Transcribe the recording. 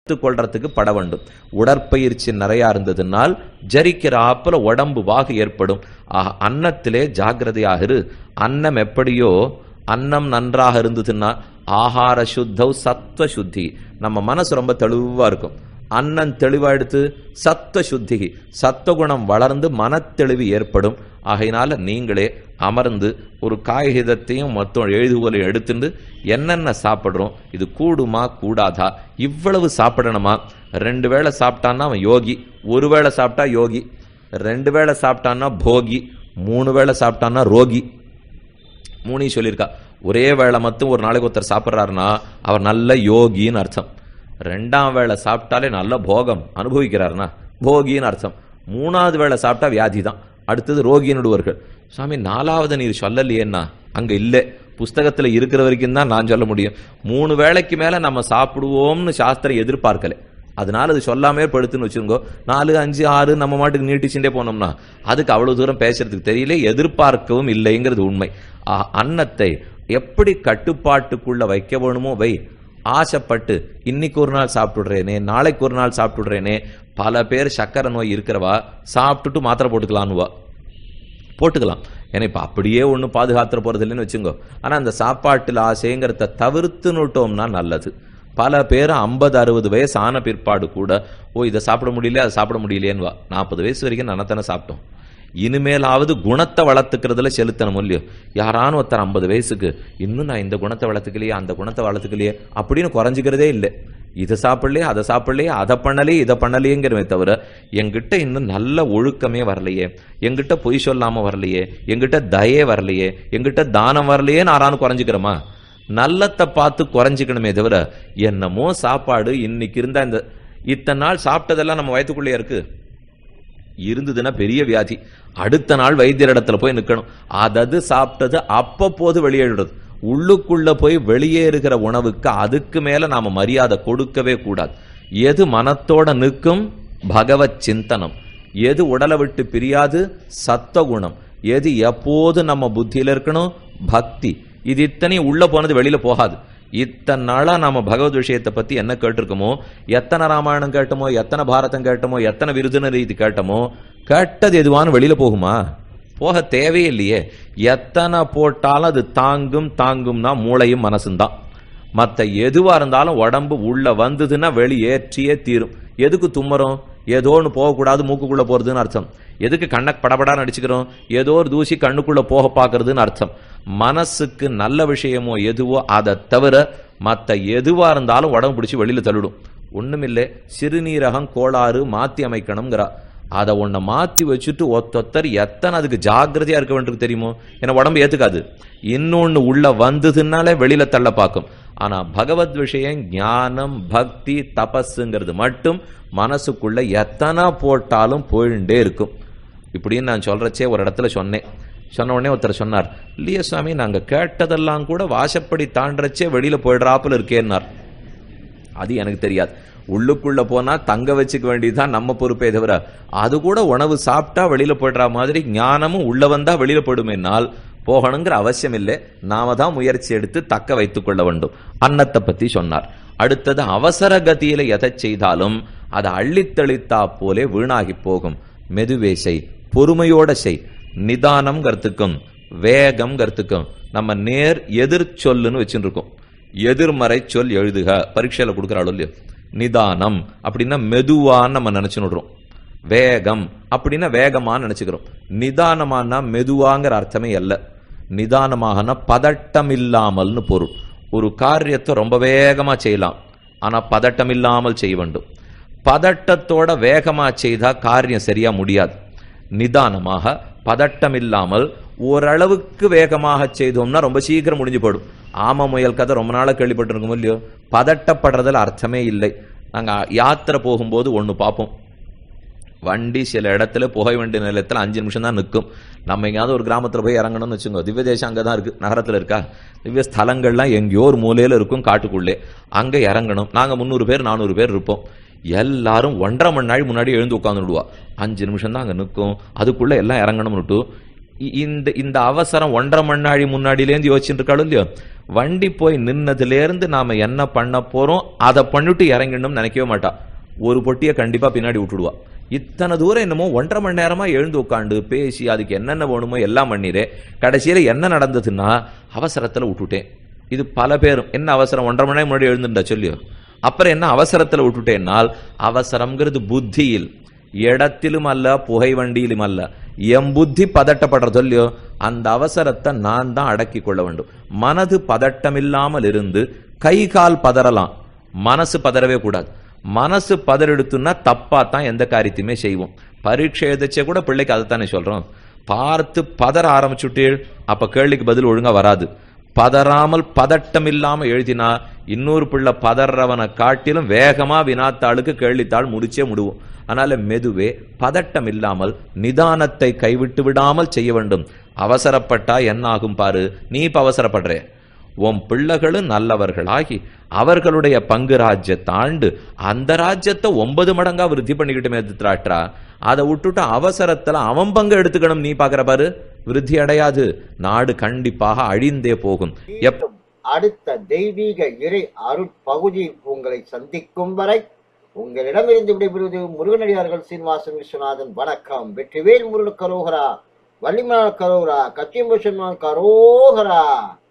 கொள்றதுக்கு பட வேண்டும். உடற்பயிற்சி நிறையா இருந்ததுனால் ஜரிக்கிறாப்புல உடம்பு வாகு ஏற்படும். அன்னத்திலே ஜாகிரதையாக இரு. அன்னம் எப்படியோ அன்னம் நன்றாக இருந்ததுன்னா ஆகார சுத்தவ் சத்வ சுத்தி, நம்ம மனசு ரொம்ப தெளிவா இருக்கும். அன்னம் தெளிவா எடுத்து சத்வ சுத்தி, சத்வகுணம் வளர்ந்து மனத்தெளிவு ஏற்படும். ஆகையினால நீங்களே அமர்ந்து ஒரு காகிதத்தையும் மொத்தம் எழுதுகோலையும் எடுத்துட்டு என்னென்ன சாப்பிட்றோம், இது கூடுமா கூடாதா, இவ்வளவு சாப்பிடணுமா, 2 வேளை சாப்பிட்டான்னா அவன் யோகி, 1 வேளை சாப்பிட்டா யோகி, 2 வேளை சாப்பிட்டான்னா போகி, 3 வேளை சாப்பிட்டான்னா ரோகி. 3 சொல்லியிருக்கா. ஒரே வேளை மட்டும் ஒரு நாளைக்கு ஒருத்தர் சாப்பிட்றாருன்னா அவர் நல்ல யோகின்னு அர்த்தம். 2ஆம் வேளை சாப்பிட்டாலே நல்ல போகம் அனுபவிக்கிறாருன்னா போகின்னு அர்த்தம். 3ஆவது வேளை சாப்பிட்டா வியாதி தான், அடுத்தது ரோகின்னுடுவார்கள். சுவாமி 4ஆவது நீர் சொல்லலையேன்னா அங்க இல்லை, புஸ்தகத்துல இருக்கிற வரைக்கும் தான் நான் சொல்ல முடியும். 3 வேளைக்கு மேல நம்ம சாப்பிடுவோம்னு சாஸ்திரம் எதிர்பார்க்கல, அதனால அது சொல்லாமே படுத்துன்னு வச்சுருங்கோ. 4, 5, 6 நம்ம மாட்டுக்கு நீட்டிச்சுட்டே போனோம்னா அதுக்கு அவ்வளவு தூரம் பேசுறதுக்கு தெரியல, எதிர்பார்க்கவும் இல்லைங்கிறது உண்மை. அன்னத்தை எப்படி கட்டுப்பாட்டுக்குள்ள வைக்க வேணுமோ வை. ஆசைப்பட்டு இன்னைக்கு ஒரு நாள் சாப்பிட்டுடுறேனே, நாளைக்கு ஒரு நாள் சாப்பிட்டுடுறேனே. பல பேர் சக்கரை நோய் இருக்கிறவா சாப்பிட்டுட்டு மாத்திரை போட்டுக்கலான்னுவா, போட்டுக்கலாம். ஏன்னா இப்ப அப்படியே ஒன்றும் பாதுகாத்துற போறது இல்லைன்னு வச்சுங்கோ. ஆனா அந்த சாப்பாட்டில் ஆசைங்கிறத தவிர்த்துனுட்டோம்னா நல்லது. பல பேர் 50-60 வயசு ஆன பிற்பாடு கூட இதை சாப்பிட முடியல அதை சாப்பிட முடியலையேன்னுவா. 40 வயசு வரைக்கும் நனத்தானே சாப்பிட்டோம், இனிமேலாவது குணத்தை வளர்த்துக்கிறதுல செலுத்தணும் இல்லையோ. யாரானு ஒருத்தர் 50 வயசுக்கு இன்னும் நான் இந்த குணத்தை வளர்த்துக்கலையே அந்த குணத்தை வளர்த்துக்கலையே அப்படின்னு குறைஞ்சிக்கிறதே இல்லை. இதை சாப்பிடலையே அதை சாப்பிடலையே அதை பண்ணலையே இதை பண்ணலையேங்கிறவே தவிர எங்கிட்ட இன்னும் நல்ல ஒழுக்கமே வரலையே, எங்கிட்ட பொய் சொல்லாம வரலையே, எங்கிட்ட தயே வரலையே, எங்கிட்ட தானம் வரலையே யாரானு குறைஞ்சிக்கிறோமா? நல்லத்தை பார்த்து குறைஞ்சிக்கணுமே தவிர என்னமோ சாப்பாடு இன்னைக்கு இருந்தா இந்த இத்தனை நாள் சாப்பிட்டதெல்லாம் நம்ம வயிற்றுக்குள்ளே இருக்கு இருந்ததுன்னா பெரிய வியாதி. அடுத்த நாள் வைத்தியர் இடத்துல போய் நிற்கணும். அதது சாப்பிட்டது அப்பப்போது வெளியேறுறது. உள்ளுக்குள்ள போய் வெளியேறுகிற உணவுக்கு அதுக்கு மேல நாம மரியாதை கொடுக்கவே கூடாது. எது மனத்தோட நிற்கும் பகவத் சிந்தனம், எது உடலை விட்டு பிரியாது சத்வகுணம், எது எப்போது நம்ம புத்தியில இருக்கணும் பக்தி. இது இத்தனையும் உள்ள போனது வெளியில போகாது. இத்தனை நாளா நாம பகவத் விஷயத்தை பத்தி என்ன கேட்டிருக்கோமோ, எத்தனை ராமாயணம் கேட்டோமோ, எத்தனை பாரதம் கேட்டோமோ, எத்தனை விருதுன ரீதி கேட்டோமோ, கேட்டது எதுவானு வெளியில போகுமா? போக தேவையில்லையே. எத்தனை போட்டாலும் அது தாங்கும்னா மூளையும் மனசும் தான். மற்ற எதுவா இருந்தாலும் உடம்பு உள்ள வந்ததுன்னா வெளியேற்றியே தீரும். எதுக்கு தும்மறோம்? ஏதோ ஒன்று போகக்கூடாது மூக்குக்குள்ள போறதுன்னு அர்த்தம். எதுக்கு கண்ணை படபடான்னு அடிச்சுக்கிறோம்? ஏதோ ஒரு தூசி கண்ணுக்குள்ள போக பார்க்கறதுன்னு அர்த்தம். மனசுக்கு நல்ல விஷயமோ எதுவோ அதை தவிர மற்ற எதுவா இருந்தாலும் உடம்பு பிடிச்சி வெளியில தள்ளிடும். ஒண்ணுமில்லை, சிறுநீரகம் கோளாறு மாத்தி அமைக்கணுங்கிறா. அதை ஒன்ன மாத்தி வச்சுட்டு ஒத்தொத்தர் எத்தனை அதுக்கு ஜாக்கிரதையா இருக்க வேண்டியது தெரியுமோ? ஏன்னா உடம்பு ஏத்துக்காது. இன்னொன்னு உள்ள வந்ததுனாலே வெளியில தள்ள பார்க்கும். ஆனா பகவத் விஷயம் ஞானம் பக்தி தபஸுங்கிறது மட்டும் மனசுக்குள்ள எத்தனை போட்டாலும் போயிட்டே இருக்கும். இப்படின்னு நான் சொல்றச்சே ஒரு இடத்துல சொன்ன உடனே ஒருத்தர் சொன்னார், இல்லையா சுவாமி நாங்க கேட்டதெல்லாம் கூட வாசப்படி தாண்டச்சே வெளியில போயிடுறாப்புல இருக்கேன்னார். அது எனக்கு தெரியாது. உள்ளுக்குள்ள போனா தங்க வச்சுக்க வேண்டியதுதான் நம்ம பொறுப்பே தவிர அது கூட உணவு சாப்பிட்டா வெளியில போயிடுற மாதிரி ஞானமும் உள்ள வந்தா வெளியில போயிடுமேனால் போகணுங்கிற அவசியம் இல்லை. நாம தான் முயற்சி எடுத்து தக்க வைத்துக் கொள்ள வேண்டும். அன்னத்தை பத்தி சொன்னார். அடுத்தது அவசர கதியில எதை செய்தாலும் அதை அள்ளித்தளித்தா போலே வீணாகி போகும். மெதுவே செய், பொறுமையோட செய். நிதானம் கருத்துக்கும் வேகம் கருத்துக்கும் நம்ம நேர் எதிர் சொல்லுன்னு வச்சுட்டு இருக்கோம். எதிர்மறை சொல் எழுதுக பரீட்சையில கொடுக்குறாள் இல்லையோ. நிதானம் அப்படின்னா மெதுவான்னு நம்ம நினைச்சுடுறோம். வேகம் அப்படின்னா வேகமான்னு நினைச்சுக்கிறோம். நிதானமானா மெதுவாங்கிற அர்த்தமே அல்ல. நிதானமாகனா பதட்டம் இல்லாமல்னு பொருள். ஒரு காரியத்தை ரொம்ப வேகமா செய்யலாம், ஆனா பதட்டம் இல்லாமல் செய்ய வேண்டும். பதட்டத்தோட வேகமா செய்தா காரியம் சரியா முடியாது. நிதானமாக பதட்டம் இல்லாமல் ஓரளவுக்கு வேகமாக செய்தோம்னா ரொம்ப சீக்கிரம் முடிஞ்சு போயிடும். ஆம முயல் கதை ரொம்ப நாளா கேள்விப்பட்டிருக்கோம் இல்லையோ. பதட்டப்படுறதுல அர்த்தமே இல்லை. நாங்க யாத்திரை போகும்போது ஒண்ணு பார்ப்போம், வண்டி சில இடத்துல புகை வண்டி நிலையத்தில் 5 நிமிஷம் தான் நிற்கும். நம்ம எங்கேயாவது ஒரு கிராமத்தில் போய் இறங்கணும்னு வச்சுக்கோ, திவ்ய தேசம் அங்கே தான் இருக்கு, நகரத்தில் இருக்கா? திவ்ய ஸ்தலங்கள்லாம் எங்கேயோ ஒரு மூலையில இருக்கும் காட்டுக்குள்ளே. அங்கே இறங்கணும். நாங்கள் 300 பேர் 400 பேர் இருப்போம். எல்லாரும் 1.5 மணி நாள் முன்னாடி எழுந்து உட்காந்துடுவா. 5 நிமிஷம் தான் அங்கே நிற்கும், அதுக்குள்ள எல்லாம் இறங்கணும்னுட்டு இந்த அவசரம் 1.5 மணி நாள் முன்னாடியிலேருந்து யோசிச்சுட்டு இருக்காளோ இல்லையோ. வண்டி போய் நின்னதுலேருந்து நாம என்ன பண்ண போறோம் அதை பண்ணிட்டு இறங்கிடணும்னு நினைக்கவே மாட்டா. ஒரு பொட்டியை கண்டிப்பா பின்னாடி விட்டுடுவா. இத்தனை தூரம் என்னமோ 1.5 மணி நேரமா எழுந்து உட்காந்து பேசி அதுக்கு என்னென்ன வேணுமோ எல்லாம் பண்ணிரே, கடைசியில என்ன நடந்ததுன்னா அவசரத்துல விட்டுட்டேன். இது பல பேரும் என்ன அவசரம் 1.5 மணி நேரம் முன்னாடி எழுந்துட்டா சொல்லியோ, அப்புறம் என்ன அவசரத்துல விட்டுட்டேன்னால், அவசரம்ங்கிறது புத்தியில் இடத்திலும் அல்ல புகை வண்டியிலும் அல்ல, எம் புத்தி பதட்டப்படுற சொல்லியோ அந்த அவசரத்தை நான் தான் அடக்கி கொள்ள வேண்டும். மனது பதட்டமில்லாமல் இருந்து கை கால் பதறலாம், மனசு பதறவே கூடாது. மனசு பதறெடுத்துன்னா தப்பா தான் எந்த காரியத்தையுமே செய்வோம். பரீட்சை எழுதச்சே கூட பிள்ளைக்கு அதைத்தானே சொல்றோம். பார்த்து பதற ஆரம்பிச்சுட்டீள், அப்ப கேள்விக்கு பதில் ஒழுங்கா வராது. பதறாமல் பதட்டம் இல்லாம எழுதினா இன்னொரு பிள்ளை பதறவனை காட்டிலும் வேகமா வினாத்தாளுக்கு கேள்வித்தாள் முடிச்சே முடுவோம். அதனால மெதுவே பதட்டம் இல்லாமல் நிதானத்தை கைவிட்டு விடாமல் செய்ய வேண்டும். அவசரப்பட்டா என்ன ஆகும் பாரு, நீ இப்ப அவசரப்படுறே. உன் பிள்ளைகளும் நல்லவர்களாகி அவர்களுடைய பங்கு ராஜ்யத்தை ஆண்டு அந்த ராஜ்யத்தை 9 மடங்கா விருத்தி பண்ணிக்கிட்டுமே திராட்டா. அதை விட்டுட்டு அவசரத்துல அவன் பங்கு எடுத்துக்கணும் நீ பாக்குற பாரு, விருத்தி அடையாது, நாடு கண்டிப்பாக அழிந்தே போகும். அடுத்த தெய்வீக இறை அருட்பகுதியில் உங்களை சந்திக்கும் வரை உங்களிடமிருந்து விடைபெறுவது முருகனடியார்கள் சீனிவாசன் விஸ்வநாதன். வணக்கம். வெற்றிவேல் முருகன் கரோகரா, வள்ளிமலர் கரோகரா, கத்தியம்புஷன் கரோகரா.